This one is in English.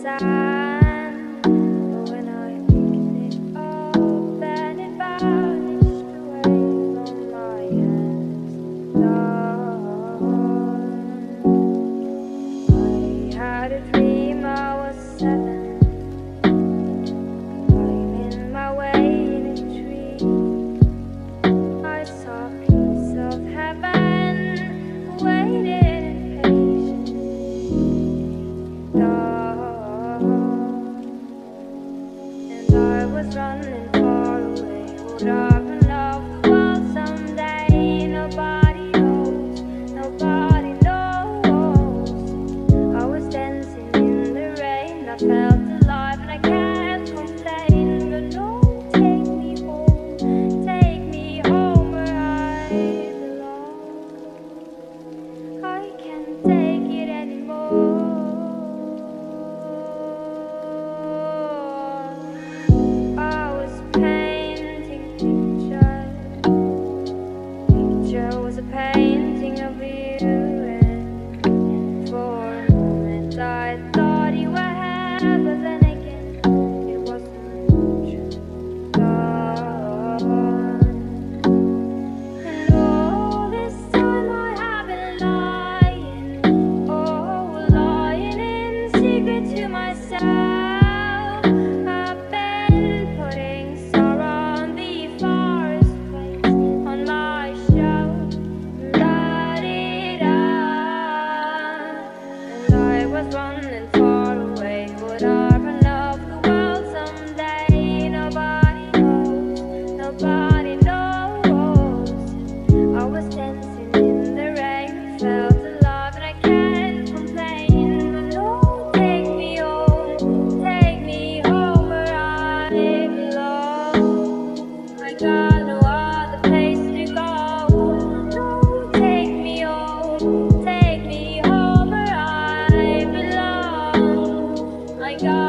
sand. But when I picked it up, then it vanished away from my hands. I had a dream I was 7, climbing my way in a tree. I saw a piece of heaven waiting and I was running far away. Would I run off the world someday? Nobody knows, nobody knows. I was dancing in the rain, I felt alive and I can't complain. But no, take me home where I belong. I can't take it anymore. I was painting pictures. Picture was a painting of you, and for a moment I thought you were here, but then again it wasn't true. And all this time I have been lying, oh, lying in secret to myself. I've been putting sorrow on the forest place on my shelf. La-di-da. And I was running far away. Would I run off the world someday? Nobody knows, nobody knows. I was dancing in the rain, felt alive and I can't complain. But no, take me home where I belong. I got no other place to go. No, take me home where I belong. I got